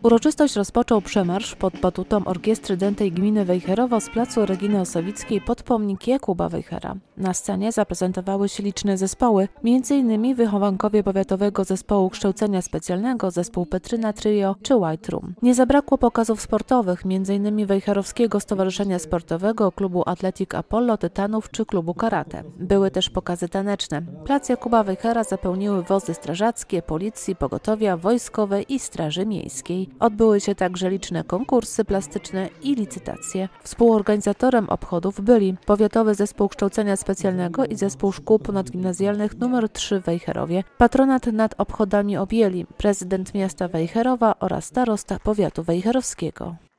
Uroczystość rozpoczął przemarsz pod batutą Orkiestry Dętej Gminy Wejherowo z placu Reginy Ossowickiej pod pomnik Jakuba Wejhera. Na scenie zaprezentowały się liczne zespoły, m.in. wychowankowie Powiatowego Zespołu Kształcenia Specjalnego, zespół Petryna Trio czy White Room. Nie zabrakło pokazów sportowych, m.in. Wejherowskiego Stowarzyszenia Sportowego, klubu Athletic Apollo, Tytanów czy klubu Karate. Były też pokazy taneczne. Plac Jakuba Wejhera zapełniły wozy strażackie, policji, pogotowia, wojskowe i straży miejskiej. Odbyły się także liczne konkursy plastyczne i licytacje. Współorganizatorem obchodów byli Powiatowy Zespół Kształcenia Specjalnego i Zespół Szkół Ponadgimnazjalnych nr 3 w Wejherowie. Patronat nad obchodami objęli prezydent miasta Wejherowa oraz starosta powiatu wejherowskiego.